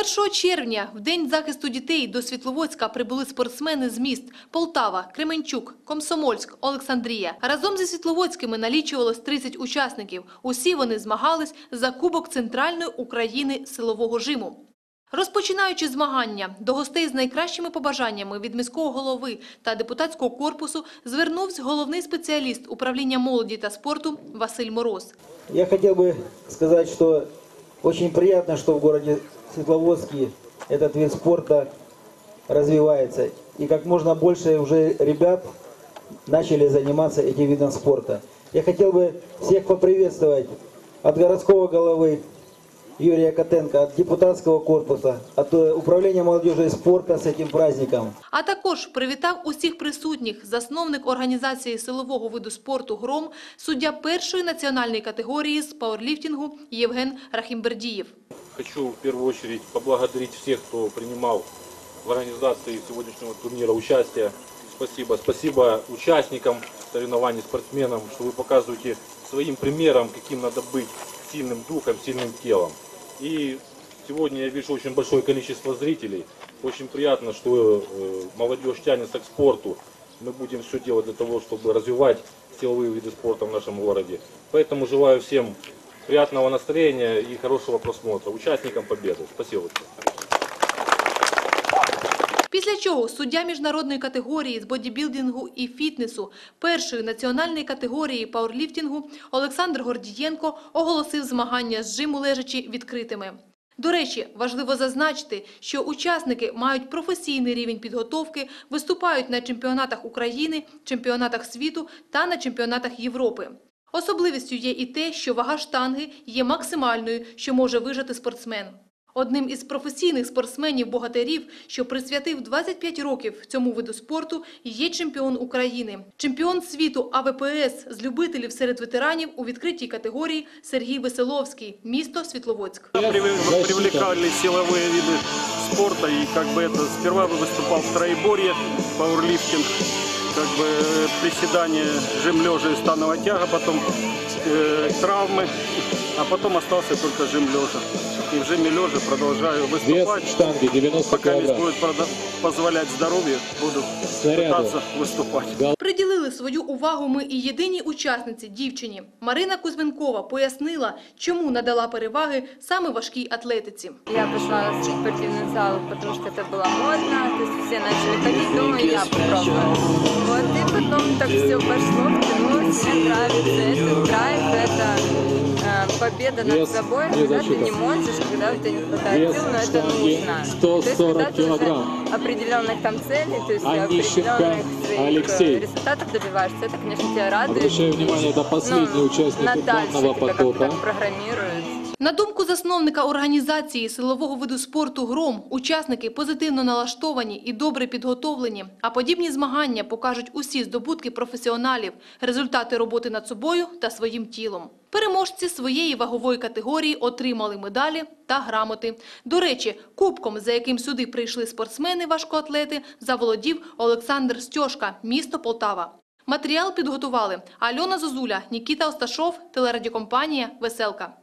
1 червня, в День захисту дітей, до Світловодська прибули спортсмени з міст Полтава, Кременчук, Комсомольськ, Олександрія. Разом зі світловодськими налічувалось 30 учасників. Усі вони змагались за Кубок Центральної України силового жиму. Розпочинаючи змагання, до гостей з найкращими побажаннями від міського голови та депутатського корпусу звернувся головний спеціаліст управління молоді та спорту Василь Мороз. Я хотел бы сказать, что очень приятно, что в городе Светловодске этот вид спорта развивается. И как можно больше уже ребят начали заниматься этим видом спорта. Я хотел бы всех поприветствовать от городского головы Юрия Котенко, от депутатского корпуса, от управления молодежи и спорта с этим праздником. А також привітав усіх присутніх засновник організації силового виду спорту «Гром», суддя першої національної категорії з пауерліфтингу Євген Рахімбердієв. Хочу в первую очередь поблагодарить всех, кто принимал в организации сегодняшнего турнира участие. Спасибо. Спасибо участникам соревнований, спортсменам, что вы показываете своим примером, каким надо быть сильным духом, сильным телом. И сегодня я вижу очень большое количество зрителей. Очень приятно, что молодежь тянется к спорту. Мы будем все делать для того, чтобы развивать силовые виды спорта в нашем городе. Поэтому желаю всем приятного настроения и хорошего просмотра. Участникам победы. Спасибо. Після чого суддя міжнародної категорії з бодібілдингу і фітнесу першої національної категорії пауерліфтингу Олександр Гордієнко оголосив змагання з жиму лежачі відкритими. До речі, важливо зазначити, що учасники мають професійний рівень підготовки, виступають на чемпіонатах України, чемпіонатах світу та на чемпіонатах Європи. Особливістю є і те, що вага штанги є максимальною, що може вижити спортсмен. Одним із професійних спортсменів-богатирів, що присвятив 25 років цьому виду спорту, є чемпіон України. Чемпіон світу АВПС з любителів серед ветеранів у відкритій категорії Сергій Веселовський, місто Світловодськ. Привлекали силовые виды спорта, и сперва выступал в троеборье, пауэрлифтинг, приседания, жим лежа и становая тяга, потом травмы, а потом остался только жим лежа. И в жиме лежа продолжаю выступать. Вес штанги 90 Пока килограмм. будет позволять здоровье, буду пытаться выступать. Приділили свою увагу ми і єдиній учасниці – дівчині. Марина Кузьменкова пояснила, чому надала переваги саме важкій атлетиці. Я пошла в спортивный зал, потому что это было модно, то есть все начали ходить, думаю, я попробую. Вот, и потом так все пошло, втянулось, мне нравится этот драйв, это победа над собой, когда ты не можешь, когда у тебя не хватает сил, но это нужно. 140 килограмм. Определенных там целей, то есть определенных своих результатов добиваешься, это, конечно, тебя радует. Обращаю внимание, это последний участник данного потока. Программируют. На думку засновника організації силового виду спорту «Гром», учасники позитивно налаштовані і добре підготовлені, а подібні змагання покажуть усі здобутки професіоналів, результати роботи над собою та своїм тілом. Переможці своєї вагової категорії отримали медалі та грамоти. До речі, кубком, за яким сюди прийшли спортсмени-важкоатлети, заволодів Олександр Стьошка, місто Полтава. Матеріал підготували Альона Зозуля, Нікіта Осташов, телерадіокомпанія «Веселка».